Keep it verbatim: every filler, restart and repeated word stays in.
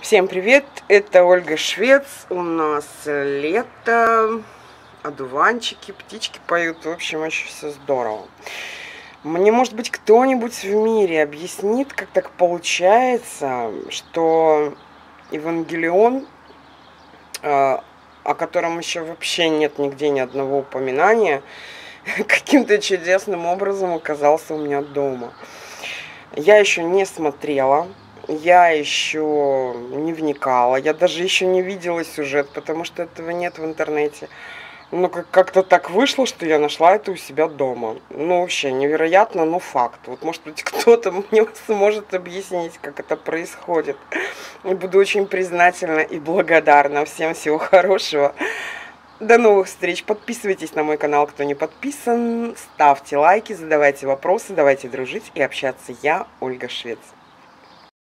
Всем привет, это Ольга Швец, у нас лето, одуванчики, птички поют, в общем, очень все здорово. Мне, может быть, кто-нибудь в мире объяснит, как так получается, что Евангелион, о котором еще вообще нет нигде ни одного упоминания, каким-то чудесным образом оказался у меня дома. Я еще не смотрела. Я еще не вникала, я даже еще не видела сюжет, потому что этого нет в интернете. Но как-то так вышло, что я нашла это у себя дома. Ну, вообще невероятно, но факт. Вот, может быть, кто-то мне сможет объяснить, как это происходит. Я буду очень признательна и благодарна. Всем всего хорошего. До новых встреч. Подписывайтесь на мой канал, кто не подписан. Ставьте лайки, задавайте вопросы, давайте дружить и общаться. Я Ольга Швец.